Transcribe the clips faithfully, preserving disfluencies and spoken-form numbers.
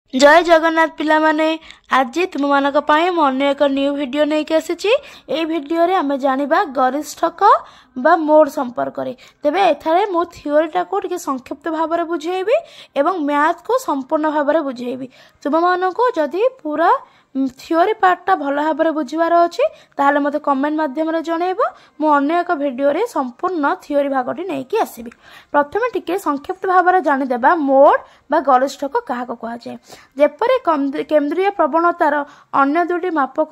जय जगन्नाथ पिला माने आज तुम मानक पाए मु अन्य एक न्यू वीडियो नहीं के आसीची। ए वीडियो रे हमें जानिबा गरिष्ठक बा मोड संपर्क रे। तेबे एथारे मु थ्योरी टा को टिके संक्षिप्त भाव रे बुझेइबी एवं मैथ को संपूर्ण भाव रे बुझेइबी। तुम मानको जदी पूरा थ्योरी पार्ट टा भल भाव रे बुझिबार अछि ताहाले मते कमेंट माध्यम रे जणेबो। मु अन्य एक वीडियो रे संपूर्ण थ्योरी भागटी नै कि आसीबी। प्रथमे टिके संक्षिप्त भाव रे जानि देबा मोड बा गरिष्ठक काहा को कहा जाय। जेपरि केंद्रीय प्रवणतार अन्य दुटी मापक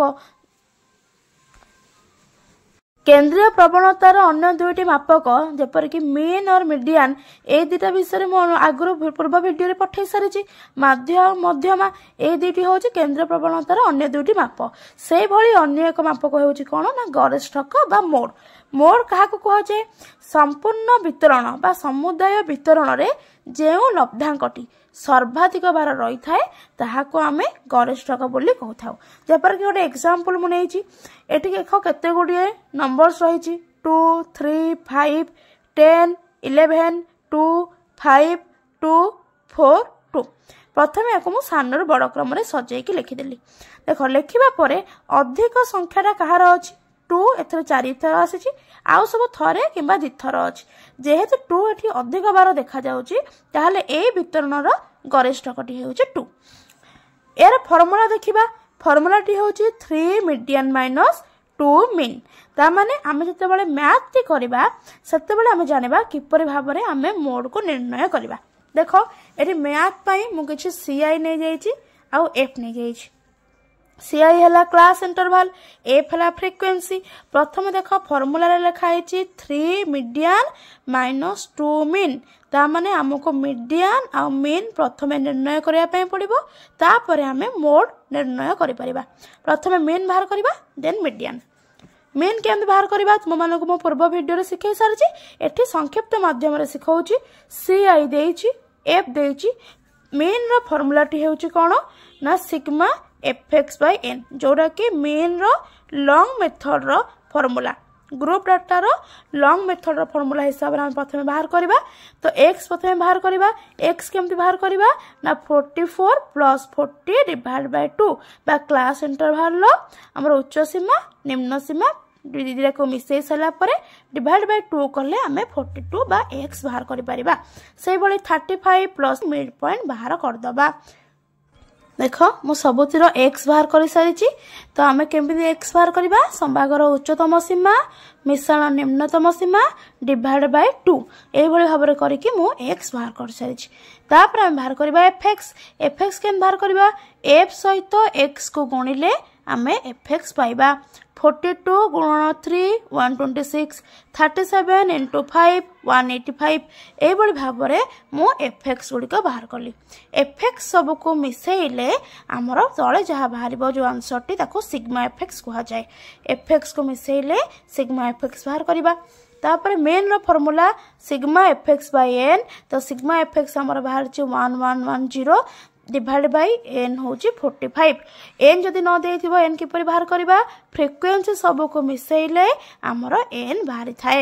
केंद्रीय प्रवणतार अन्य दुईटी मापक जेपर कि मीन और मीडियन ए दुटा विषय मु आगु पूर्व वीडियो रे पठै सारिछि। माध्य मध्यमा ए दुटी होछि केंद्रीय प्रवणतार अन्य दुईटी माप। से भली अन्य एक मापक होछि कोन ना गरिष्ठक बा मोड। मोड काहा को कहा जाय संपूर्ण वितरण बा समुदाय वितरण रे जेउ लब्धांकटी सर्वाधिक बार रही थाए ताहाको आमे गरिष्ठक बोली कहथाउ। जेपर कि गोटे एग्जांपल मु नेछि एठी देखो केते गुडिए नंबर्स रहिछि two three five ten eleven two five two four two. प्रथमे याको मु सानर बड़ क्रम रे सजेई कि लिखि देली। देखो लिखिबा परे अधिक संख्याटा कहार अछि टू एथरे चारि थर आसीछि आउ सब थरे किबा दि थर अछि। जेहेतु टू एठी अधिक बार देखा जाउछि ताहाले ए वितरणर गरिष्ठकटी हेउछि टू। एरा फार्मूला देखिबा फार्मूला टी हेउछि three median minus two mean. ता माने आमे जते बेले मैथ टी करबा सेते बेले आमे जानिबा किपरि भाबरे आमे मोड को निर्णय करबा। देखो एठी मैथ पई मु किछि सीआई नै जाईछि आउ एफ नै जाईछि। सीआई हला क्लास इंटरवल एफ हला फ्रीक्वेंसी। प्रथम देखो फार्मूला रे लिखा हैछि three median minus two mean. ता माने हमको मीडियन आ मीन प्रथमे निर्णय करिया पय पड़िबो तापरे हमें मोड निर्णय करि परिबा। प्रथमे मीन बाहर करिबा देन मीडियन। मीन केमते बाहर करिबा तुम मानको मो पूर्व वीडियो रे सिखै सारछि। एठी संक्षिप्त माध्यम रे सिखौछि सीआई देइछि एफ देइछि। मीन रो फार्मूला टी हेउछि कोन ना sigma F X by N जोड़ा कि मीन रो लॉन्ग मेथड रो फार्मूला। ग्रुप डाटा रो लॉन्ग मेथड रो फार्मूला हिसाब रे हम प्रथमे बाहर करबा। तो x प्रथमे बाहर करबा x केमति बाहर करबा ना forty four plus forty divide by two बा क्लास इंटरवल लो हमर उच्च सीमा निम्न सीमा दिदिरा को मिसै सला परे डिवाइड बाय टू करले हमें फोर्टी टू बा x बाहर करि परिबा। सेहि बळी thirty five plus mid point बाहर कर दबा। देखो मु सबुतिर x बाहर कर सारिछि। तो आमे केमि x बाहर करबा संभागर उच्चतम सीमा मिश्रण निम्नतम सीमा डिवाइड बाय टू ए भली भाबरे करिकि मु x बाहर कर सारिछि। तापर आमे बाहर करबा fx। fx केम बाहर करबा f सहित x को गुणिले आमे fx पाइबा। फोर्टी टू गुणन three one twenty six thirty seven into five one eighty five ए भली भाबरे मु एफएक्स गुडी को बाहर करली। एफएक्स सब को मिसेइले हमर तळे जहा बाहरिबो जो आंसर टी ताको सिग्मा एफएक्स कहा जाय। एफएक्स को मिसेइले सिग्मा एफएक्स बाहर करबा। तापर मेन रो formula sigma F X by N. तो सिग्मा एफएक्स हमर बाहर छि one one one zero divide by N होची फोर्टी फाइव। एन जदि न देथिबो एन किपरि बाहर करबा फ्रीक्वेंसी सब को मिसेइले हमरो एन बाहरी थाए।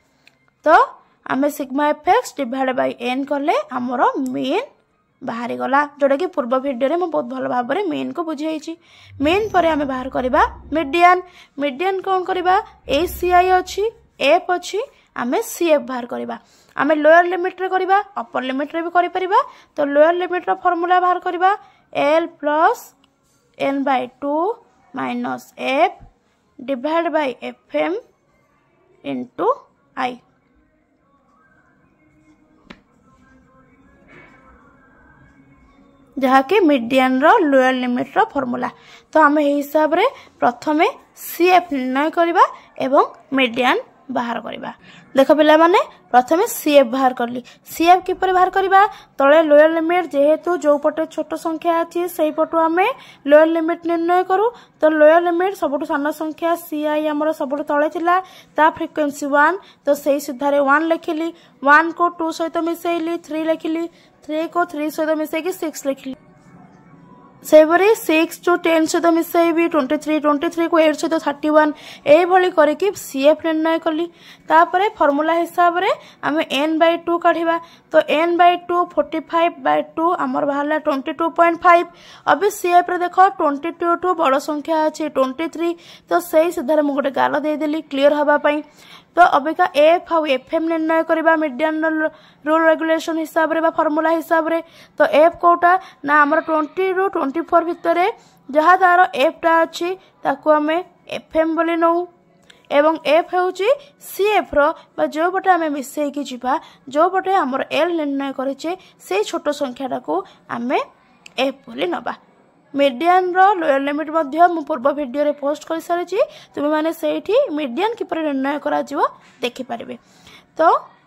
तो आमे sigma F X divide by N करले हमरो मीन बाहरी गला जोडा कि पूर्व वीडियो रे म बहुत भलो भाबरे मीन को बुझाइछि। मीन परे आमे बाहर करबा मीडियन। मीडियन कोन करबा एसीआई अछि एफ अछि आमे सीएफ बाहर करबा। आमे लोअर लिमिट रे करबा अपर लिमिट रे भी करि परिबा। तो लोअर लिमिट रो फार्मूला बाहर करबा l plus n by two minus f divide by fm into i। जहा कि मीडियन रो लोअर लिमिट रो फार्मूला। तो आमे ए हिसाब रे प्रथमे cf निर्णय करबा एवं मीडियन बाहर करबा। देखो पिला माने प्रथमे सीएफ बाहर करली। सीएफ किपर बाहर करबा तळे लोअर लिमिट जेहेतु जो पटे छोट संख्या अछि सेही पटु हमें लोअर लिमिट निर्णय करू। तो लोअर लिमिट सबटु सान संख्या सीआई हमर सबटु तळे थिला ता फ्रीक्वेंसी वन। तो सेही सुधारे वन लिखिली वन को टू सहित मिसेइली थ्री लिखिली थ्री को थ्री सहित मिसेकी सिक्स लिखिली। सेपरी सिक्स टू टेन सहित मिसैबी ट्वेंटी थ्री ट्वेंटी थ्री को एट सहित थर्टी वन यही करके सीएफ निर्णय कली। तापर फर्मूला हिसाब रे आम एन बै टू काढ़ा तो N by two forty five by two आमर बाहर ट्वेंटी टू पॉइंट फाइव। अभी सीएफ रे देख ट्वेंटी टू टू बड़ संख्या अच्छी ट्वेंटी थ्री तो सही सीधार मुझे गाल देदेली क्लीयर हाँपाई। तो अबिका एफ आउ एफ एम निर्णय करबा मीडियन रूल रेगुलेशन हिसाब रे बा फॉर्मूला हिसाब रे। तो एफ कोटा ना हमर ट्वेंटी रु ट्वेंटी फोर भितर जहाँ तार एफ टा अच्छी ताकू आमे एफ एम बोली नौ एवं एफ होची सीएफ रो बा जो पटे आमे मिसई की जिबा जो पटे हमर एल निर्णय करिचे से छोट संख्याटा को आमे एफ बोली नबा। मीडियन रो लोअर लिमिट मध्य मु पूर्व वीडियो रे पोस्ट कर सारी तुम माने सेठी मीडियन किपर निर्णय करा जिवो देखि पारिबे। तो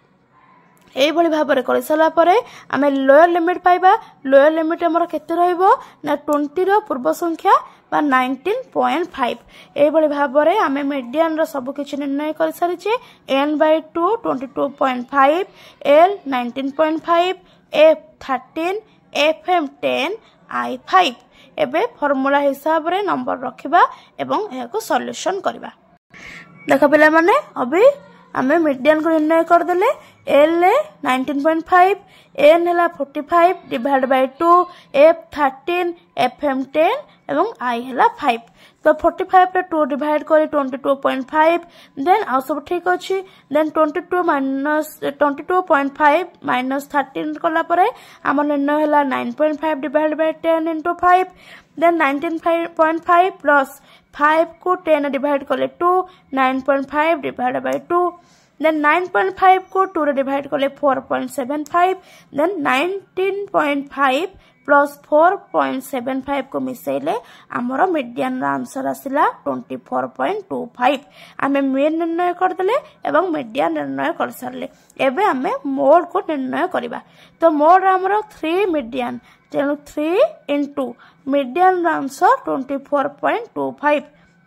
एई भली भाबरे कर साला परे आमे लोअर लिमिट पाइबा। लोअर लिमिट हमर केते रहइबो ना ट्वेंटी रो पूर्व संख्या बा नाइंटीन पॉइंट फाइव। एई भली भाबरे आमे मीडियन रो सब किछि निर्णय कर सारी N by two twenty two point five, L nineteen point five, F thirteen, F M ten, I five. एबे फॉर्मूला हिसाब रे नंबर रखिबा एवं एको सॉल्यूशन करबा। देखो पिला माने अभी आमे मीडियन को निर्णय कर देले एल ए नाइंटीन पॉइंट फाइव, एन हैला forty five divide by two, F thirteen, F M ten एवं आई हैला फाइव। तो फोर्टी फाइव रे टू डिवाइड करी twenty two point five then आ सब ठीक अछि। Then twenty two minus twenty two point five minus thirteen कला परे हमर निर्णय हैला nine point five divide by ten into five. Then nineteen point five plus five को टेन डिवाइड कले two, nine point five divide by two. Then nine point five को two रे divide कले four point seven five. Then nineteen point five plus four point seven five को मिसेले आमर median answer आसिला twenty four point two five. आमे mean निर्णय करदेले एवं मीडियन निर्णय कर सारले। एबे आमे मोड को निर्णय करबा। तो मोड आमर थ्री मीडियन तेणु three into median answer twenty four point two five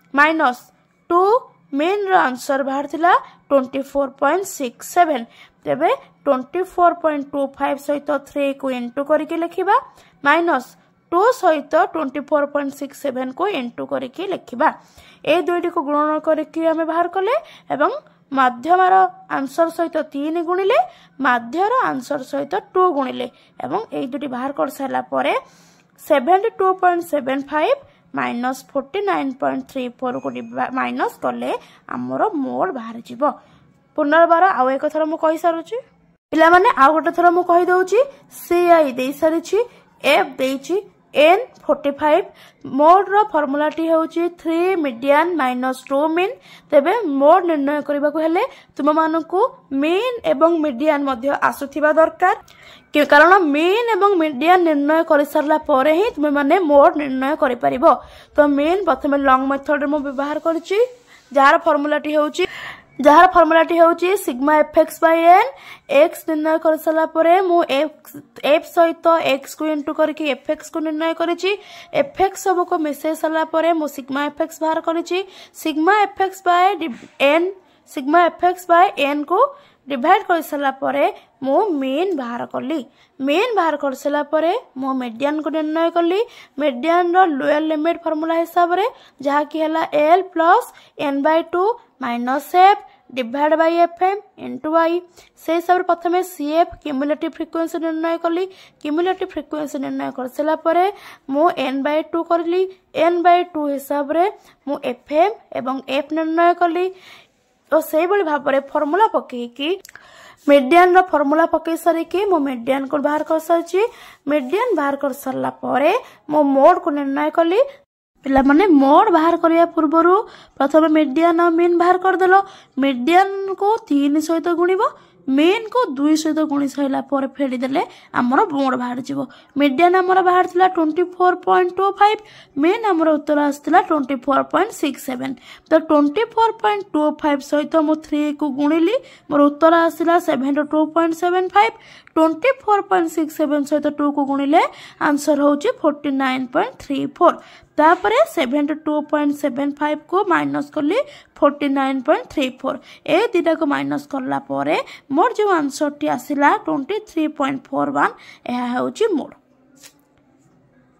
minus two mean answer बाहर थिला twenty four point six seven. तेबे twenty four point two five सहित थ्री को इंटू करके लिखिबा माइनस टू सहित twenty four point six seven को into करके लिखिबा। ए दुईटी को गुणन करके आमे बाहर कले एवं माध्यमर आंसर सहित तीन गुणिले माध्यर आंसर सहित टू गुणिले एवं ए दुटी बाहर कर सारा परे seventy two point seven five minus forty nine point three four को माइनस कले आमर मोड बाहर जीवो। पुनर्बार आउ एक थर मु कहि सारुची पिला माने आउ गोटे थर मु कहि दउची सी आई देई सारिची, एफ देइची, एन फोर्टी फाइव। मोड रो फॉर्मूला टी होची three median minus two mean. तेबे मोड निर्णय करबा को हेले तुम मानकु मीन एवं मीडियन मध्य आसुथिबा दरकार कारण मीन एवं मीडियन निर्णय कर सारला परे ही तुम माने मोड निर्णय करि परिबो। तो मीन प्रथमे लॉन्ग मेथड रे मु व्यवहार करची जार फॉर्मूला टी होची जार फॉर्मूला टी होची sigma F X by N. X निर्णय कर साला परे मु एफ एफ सहित एक्स को इंटू करके एफ एक्स को निर्णय करिची। एफ एक्स सब को मिसे साला परे मु सिग्मा एफ एक्स बाहर करिची। Sigma F X by N sigma F X by N को डिवाइड कर साला परे मु मीन बाहर कली। मीन बाहर कर साला परे मु मीडियन को निर्णय कली। मीडियन रो लोअर लिमिट फार्मूला हिसाब रे जहा कि हला L plus N by two minus F divide by F M into Y. से हिसाब प्रथमे सीएफ क्यूमुलेटिव फ्रिक्वेंसी निर्णय कली। क्यूमुलेटिव फ्रिक्वेंसी निर्णय कर साला परे मु एन बाय टू करली। एन बाय टू हिसाब रे मु एफ एम एवं एफ निर्णय कली। तो से बड़ी भाबरे फॉर्मूला पके कि मीडियन रो फॉर्मूला पके सारी कि मो मीडियन को बाहर कर सारची। मीडियन बाहर कर सरला परे मो मोड को निर्णय कली। पिला माने मोड बाहर करिया पूर्वरु प्रथम मीडियन और मीन बाहर कर देलो। मीडियन को तीन सहित गुणिबो, मीन को दुई सहित गुणी सहिला पर फेडी देले हमर मोड बाहर जीवो। मीडियन हमर बाहर थिला twenty four point two five, mean हमर उत्तर आस्थिला twenty four point six seven. तो twenty four point two five सहित मु थ्री को गुणिली मोर उत्तर आस्थिला seventy two point seven five. Twenty four point six seven सहित टू को गुणिले आंसर होची forty nine point three four. तापरे seventy two point seven five को माइनस करली forty nine point three four. ए दिटा को माइनस करला परे मोर जो आंसर टी आसिला twenty three point four one एहा होची मोर।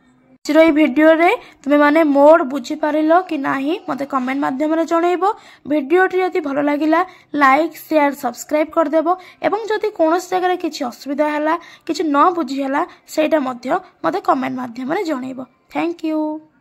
आजर ये भिडियो रे तुम्हें माने मोड बुझी पारिलो कि नाही मते कमेंट माध्यम रे जणैबो। भिडियोटी यदि भलो लागिला लाइक शेयर सब्सक्राइब कर देबो एवं जदि कोनोस जगह रे किछि असुविधा हला किछि न बुझी हला सेटा मध्य मते कमेंट माध्यम रे जणैबो। Thank you.